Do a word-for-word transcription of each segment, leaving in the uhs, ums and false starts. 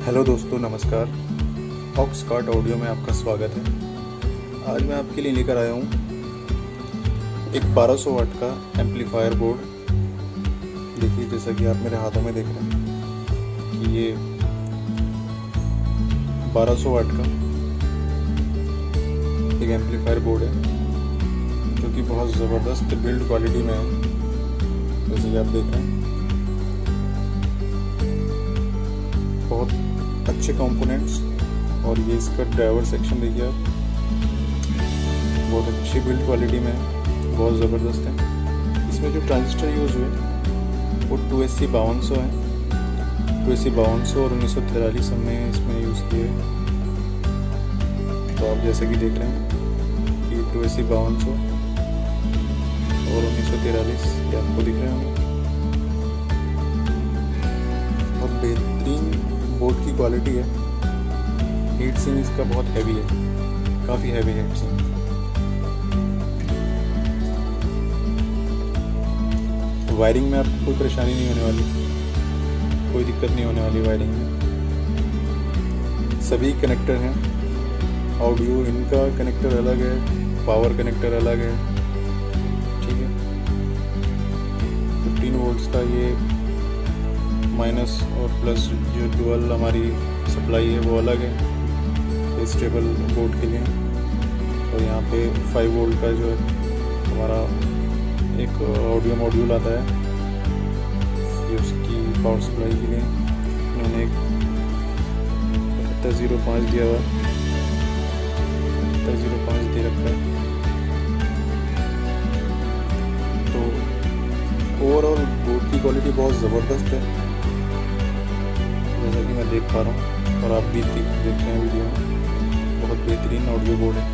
Hello दोस्तों, नमस्कार। ऑक्सकार्ट audio में आपका स्वागत है। आज मैं आपके लिए लेकर आया हूँ एक बारह सौ वाट का एम्पलीफायर बोर्ड। देखिए, जैसा कि आप मेरे हाथों में देख रहे हैं कि ये बारह सौ वाट का एक एम्पलीफायर बोर्ड है जो कि बहुत ज़बरदस्त बिल्ड क्वालिटी में है, जैसे कि आप देख रहे हैं। बहुत अच्छे कंपोनेंट्स, और ये इसका ड्राइवर सेक्शन देखिए आप, बहुत अच्छी बिल्ड क्वालिटी में है, बहुत ज़बरदस्त है। इसमें जो ट्रांजिस्टर यूज़ हुए वो टू एस सी बावन सौ है। टू एस सी बावन सौ और उन्नीस सौ तिरालीस हमने इसमें यूज़ किए। तो आप जैसे कि देख रहे हैं कि टू एस सी बावन सौ और उन्नीस सौ तिरालीस ये आपको दिख रहे होंगे। बहुत बेहतरीन बोर्ड की क्वालिटी है। हीट सिंक इसका बहुत हैवी है, काफ़ी हैवी है हीट सिंक। वायरिंग में आपको कोई परेशानी नहीं होने वाली, कोई दिक्कत नहीं होने वाली वायरिंग में। सभी कनेक्टर हैं। ऑडियो इनका कनेक्टर अलग है, पावर कनेक्टर अलग है, ठीक है। फिफ्टीन वोल्ट्स का ये माइनस और प्लस जो डुअल हमारी सप्लाई है वो अलग है स्टेबल बोर्ड के लिए। और यहाँ पे फाइव वोल्ट का जो है हमारा एक ऑडियो मॉड्यूल आता है, ये उसकी पावर सप्लाई के लिए उन्होंने एक इकहत्तर ज़ीरो पाँच दिया हुआ, इकहत्तर ज़ीरो पाँच दे रखा है। तो ओवरऑल बोर्ड की क्वालिटी बहुत ज़बरदस्त है, जैसा कि मैं देख पा रहा हूँ और आप भी देख देख रहे हैं वीडियो में। बहुत बेहतरीन ऑडियो बोर्ड है।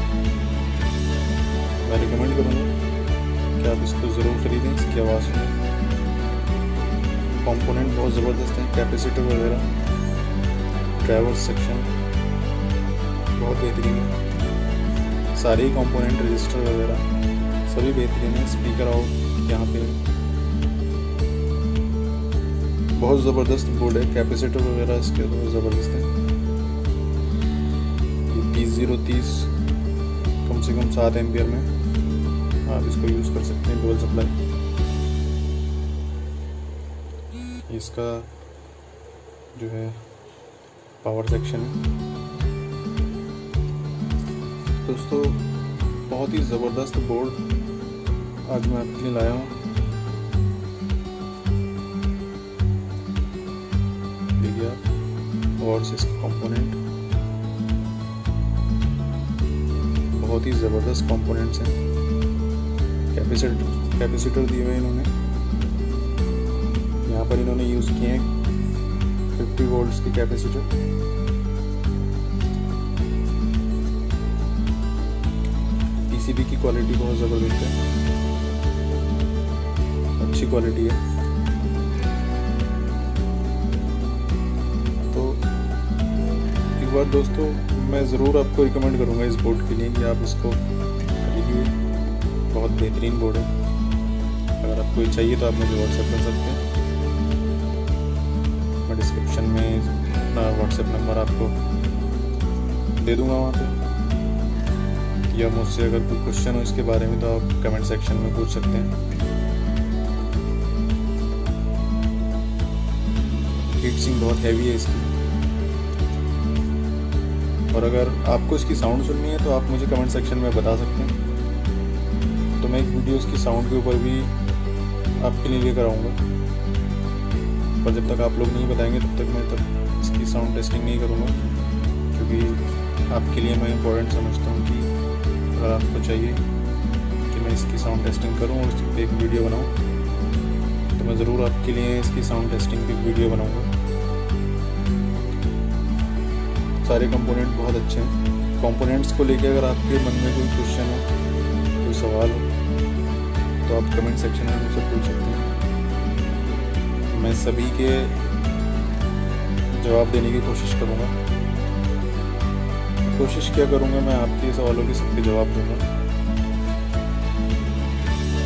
मैं रिकमेंड करूँगा कि आप इसको ज़रूर ख़रीदें, इसकी आवाज़ सुनें। कंपोनेंट बहुत ज़बरदस्त हैं, कैपेसिटर वगैरह, ड्राइवर सेक्शन बहुत बेहतरीन है। सारे ही कंपोनेंट, रजिस्टर वगैरह सभी बेहतरीन है। स्पीकर आउट यहाँ पे बहुत ज़बरदस्त बोर्ड है। कैपेसिटर वगैरह इसके बहुत ज़बरदस्त है। ये तीस ज़ीरो तीस कम से कम सात एम्पियर में आप इसको यूज़ कर सकते हैं, डुअल सप्लाई। इसका जो है पावर सेक्शन है। दोस्तों, बहुत ही ज़बरदस्त बोर्ड आज मैं आपके लिए लाया हूँ। और से इसके कंपोनेंट बहुत ही ज़बरदस्त कंपोनेंट्स हैं। कैपेसिटर कैपेसिटर दिए हुए इन्होंने, यहाँ पर इन्होंने यूज़ किए हैं फिफ्टी वोल्ट्स की कैपेसिटर। पीसीबी की क्वालिटी बहुत ज़बरदस्त है, अच्छी क्वालिटी है। बार दोस्तों, मैं ज़रूर आपको रिकमेंड करूँगा इस बोर्ड के लिए कि आप इसको खरीदिए। बहुत बेहतरीन बोर्ड है। अगर आपको ये चाहिए तो आप मुझे व्हाट्सएप कर सकते हैं। मैं डिस्क्रिप्शन में अपना व्हाट्सएप नंबर आपको दे दूँगा वहाँ पे, या मुझसे अगर कोई क्वेश्चन हो इसके बारे में तो आप कमेंट सेक्शन में पूछ सकते हैं। हीट सिंक बहुत हैवी है इसकी। और अगर आपको इसकी साउंड सुननी है तो आप मुझे कमेंट सेक्शन में बता सकते हैं, तो मैं एक वीडियो इसकी साउंड के ऊपर भी आपके लिए लेकर आऊँगा। पर जब तक आप लोग नहीं बताएंगे तब तक मैं तब इसकी साउंड टेस्टिंग नहीं करूँगा, क्योंकि आपके लिए मैं इम्पोर्टेंट समझता हूँ कि अगर आपको चाहिए कि मैं इसकी साउंड टेस्टिंग करूँ और इस पर एक वीडियो बनाऊँ तो मैं ज़रूर आपके लिए इसकी साउंड टेस्टिंग की वीडियो बनाऊँगा। सारे कंपोनेंट बहुत अच्छे हैं। कंपोनेंट्स को लेकर अगर आपके मन में कोई क्वेश्चन हो, कोई सवाल हो, तो आप कमेंट सेक्शन में मुझसे पूछ सकते हैं। मैं सभी के जवाब देने की कोशिश करूँगा। कोशिश क्या करूँगा, मैं आपके सवालों के सबके जवाब दूँगा।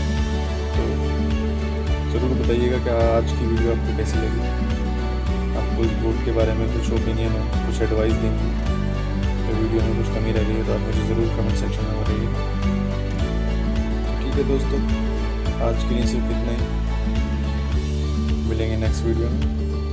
तो ज़रूर बताइएगा कि आज की वीडियो आपको कैसी लगी। आप आपको इस बोर्ड के बारे में कुछ ओपिनियन हो, कुछ एडवाइस देंगे, तो वीडियो में कुछ कमी रह गई है तो आप मुझे ज़रूर कमेंट सेक्शन में बताइए। ठीक है दोस्तों, आज के लिए सिर्फ इतना ही, मिलेंगे नेक्स्ट वीडियो में।